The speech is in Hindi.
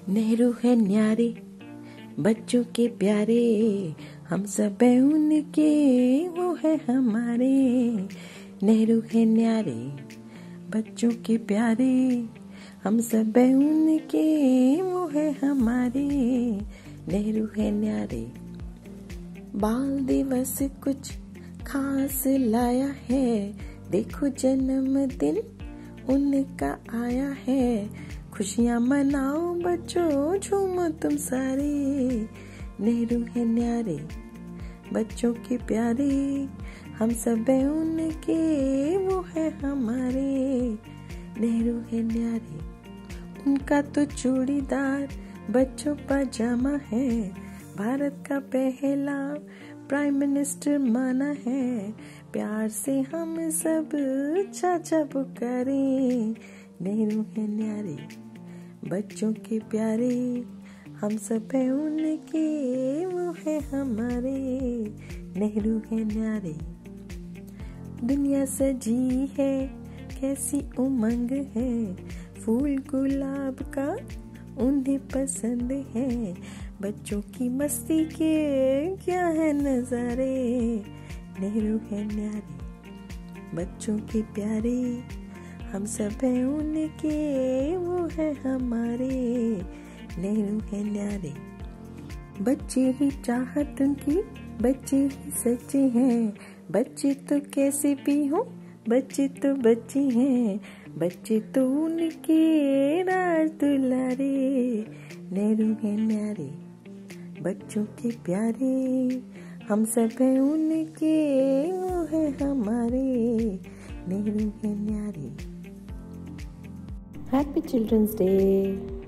नेहरू है न्यारे बच्चों के प्यारे, हम सब हैं उनके, वो है हमारे। नेहरू है न्यारे बच्चों के प्यारे, हम सब हैं उनके, वो है हमारे। नेहरू है न्यारे। बाल दिवस कुछ खास लाया है, देखो जन्मदिन उनका आया है। खुशियाँ मनाओ बच्चों, झूमो तुम सारे। नेहरू है न्यारे बच्चों के प्यारे, हम सब हैं उनके, वो है हमारे। नेहरू है न्यारे। उनका तो चूड़ीदार बच्चों पजामा है, भारत का पहला प्राइम मिनिस्टर माना है। प्यार से हम सब चाचा पुकारे। नेहरू है न्यारे बच्चों के प्यारे, हम सब हैं उनके, वो है हमारे। नेहरू है न्यारे। दुनिया सजी है कैसी उमंग है, फूल गुलाब का उन्हें पसंद है। बच्चों की मस्ती के क्या है नजारे। नेहरू है न्यारे बच्चों के प्यारे, हम सब हैं उनके, वो है हमारे। नेहरू है न्यारे। बच्चे ही चाहत उनकी, बच्चे ही सच्चे हैं। बच्चे तो कैसे भी हों, बच्चे तो बच्चे हैं। बच्चे तो उनके राज दुलारे। नेहरू है न्यारे बच्चों के प्यारे, हम सब हैं उनके, वो है हमारे। नेहरू है न्यारे। Happy children's day.